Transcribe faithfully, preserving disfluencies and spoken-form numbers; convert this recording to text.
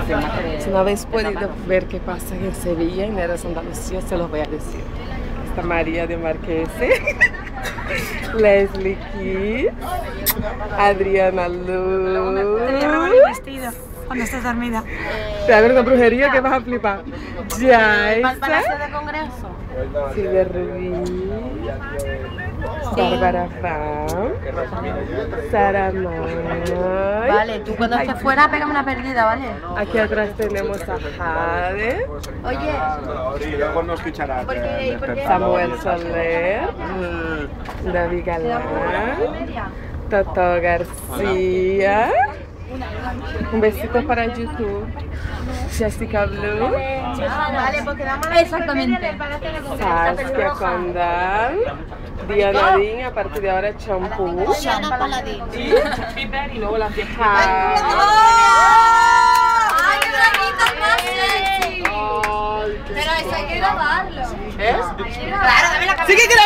Si no habéis podido ver qué pasa en Sevilla, en Eras Andalucía, se los voy a decir. Está María de Marquese, Leslie Kiss, Adriana Luz. Te voy a robar el vestido cuando estés dormida. Te hago una brujería que vas a flipar. Yaisa, de Congreso. Silvia Rubí, Bárbara Ram, Sara May. Vale, tú cuando estés fuera, pégame una perdida, ¿vale? Aquí atrás tenemos a Jade, Oye, Y luego no escuchará. ¿por qué? ¿Por qué? Samuel Soler, David Galán, Toto García. Un besito para YouTube. Jessica Blue, Vale, pues quedamos Exactamente. en el Palacio de Congreso. Saskia Condal, Diana Dean, a partir de ahora champú. Diana Paladín. Y luego la vieja. ¡Ay, qué bonito, más sexy! Pero eso hay que grabarlo. ¿Eh? Claro, dame la cámara. Sí que